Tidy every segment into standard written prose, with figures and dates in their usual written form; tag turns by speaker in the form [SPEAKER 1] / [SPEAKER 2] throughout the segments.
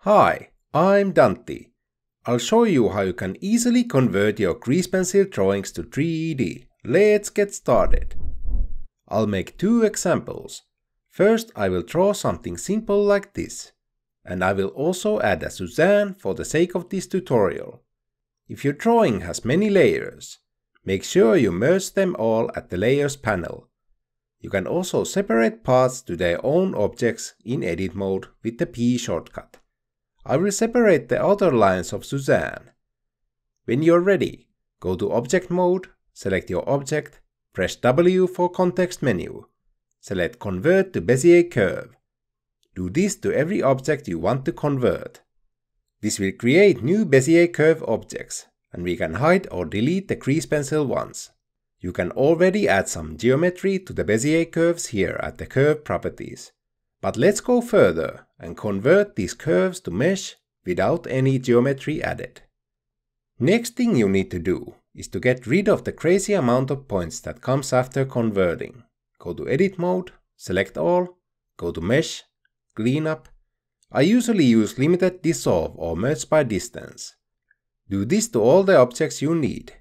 [SPEAKER 1] Hi, I'm Dantti. I'll show you how you can easily convert your grease pencil drawings to 3D. Let's get started. I'll make two examples. First, I will draw something simple like this. And I will also add a Suzanne for the sake of this tutorial. If your drawing has many layers, make sure you merge them all at the Layers panel. You can also separate parts to their own objects in edit mode with the P shortcut. I will separate the outer lines of Suzanne. When you're ready, go to Object mode, select your object, press W for Context menu. Select Convert to Bezier Curve. Do this to every object you want to convert. This will create new Bezier Curve objects, and we can hide or delete the grease pencil ones. You can already add some geometry to the Bezier curves here at the Curve properties. But let's go further and convert these curves to mesh without any geometry added. Next thing you need to do is to get rid of the crazy amount of points that comes after converting. Go to Edit mode, select all, go to Mesh, Clean Up. I usually use Limited Dissolve or Merge by Distance. Do this to all the objects you need.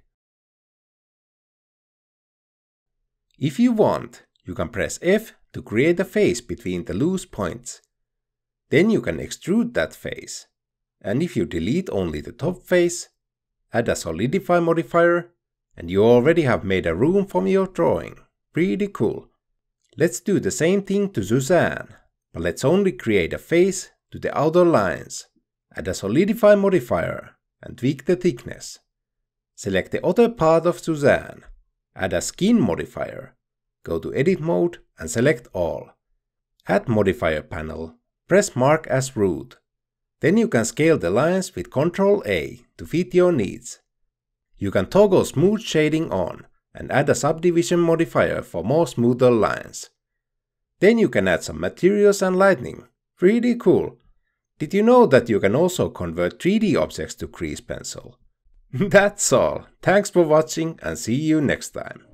[SPEAKER 1] If you want, you can press F to create a face between the loose points. Then you can extrude that face. And if you delete only the top face, add a solidify modifier, and you already have made a room from your drawing. Pretty cool. Let's do the same thing to Suzanne, but let's only create a face to the outer lines. Add a solidify modifier and tweak the thickness. Select the other part of Suzanne. Add a skin modifier. Go to Edit mode and select all. Add modifier panel. Press Mark as root. Then you can scale the lines with Ctrl A to fit your needs. You can toggle smooth shading on and add a subdivision modifier for more smoother lines. Then you can add some materials and lighting. Pretty cool. Did you know that you can also convert 3D objects to grease pencil? That's all. Thanks for watching and see you next time.